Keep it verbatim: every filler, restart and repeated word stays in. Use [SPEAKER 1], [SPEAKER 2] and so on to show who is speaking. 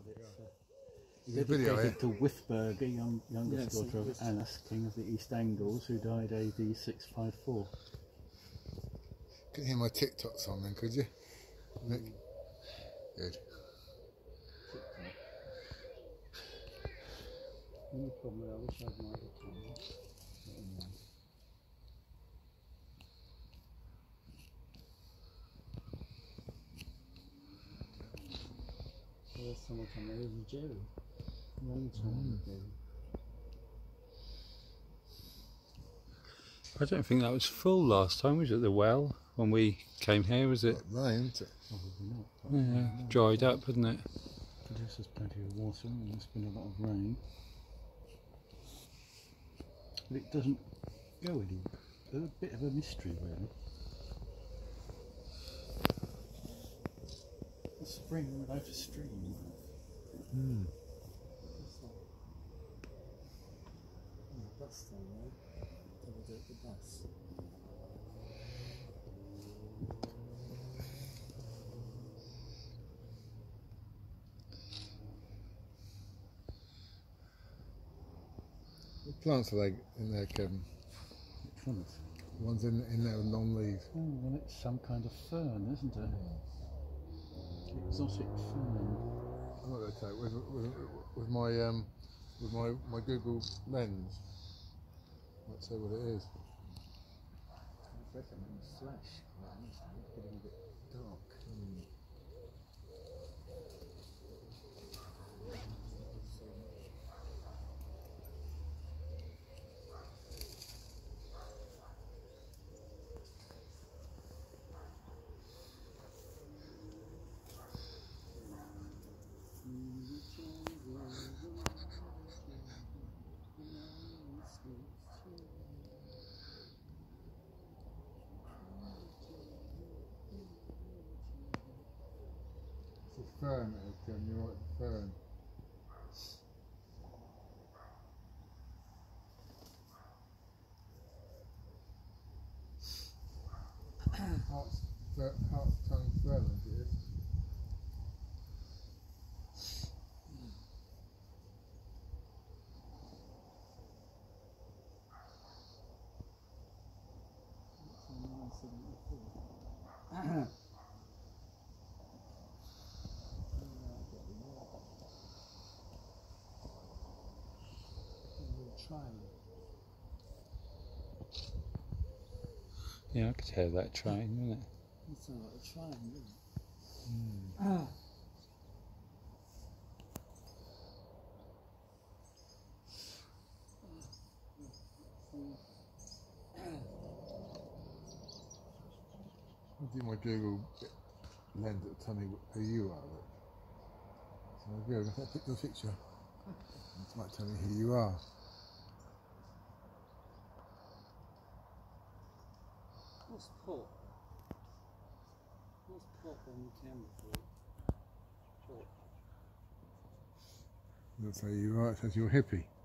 [SPEAKER 1] It's, uh,
[SPEAKER 2] There's a video here.
[SPEAKER 1] dedicated to Withburger, young, youngest
[SPEAKER 3] Yes,
[SPEAKER 1] daughter of
[SPEAKER 3] yes.
[SPEAKER 1] Annas, King of the East Angles, who died A D six five four.
[SPEAKER 2] Couldn't hear my TikTok song then, could you? Nick? Good.
[SPEAKER 1] The only problem with it, I wish I had my other camera. But anyway.
[SPEAKER 3] The last time I came there was Jerry. Long time ago.
[SPEAKER 4] I don't think that was full last time, was it? The well when we came here, was it?
[SPEAKER 2] Got rain, isn't it?
[SPEAKER 1] Probably not.
[SPEAKER 4] Yeah,
[SPEAKER 1] Probably not.
[SPEAKER 4] dried up, hadn't it?
[SPEAKER 1] Produces plenty of water and there's been a lot of rain. But it doesn't go any. There's a bit of a mystery really. A spring without a stream.
[SPEAKER 2] Mm.
[SPEAKER 3] The bus down there. Double do it the bus.
[SPEAKER 2] What plants are they in there, Kevin?
[SPEAKER 1] Which ones?
[SPEAKER 2] The ones in, in there with long leaves.
[SPEAKER 1] Oh, well, it's some kind of fern, isn't it? Exotic fern.
[SPEAKER 2] I'm not going to take with, with, with my um with my my Google lens. Let's say what it is.
[SPEAKER 3] I reckon in the flash, it's getting a bit dark. Mm.
[SPEAKER 2] It's a fern, Kevin. You're right, fern. Heart's, fer, heart's tongue fern, I think it is.
[SPEAKER 3] Trying.
[SPEAKER 4] Yeah, I could hear that train, wouldn't it?
[SPEAKER 3] It sounds like a train, doesn't it?
[SPEAKER 2] Mm.
[SPEAKER 3] Ah.
[SPEAKER 2] I'll do my Google lens to tell me who you are. Look. So I'll go, if I pick your picture, it might tell me who you are.
[SPEAKER 3] What's pop? What's pop on the camera for? Pop.
[SPEAKER 2] That's how you are. It says you're a hippie.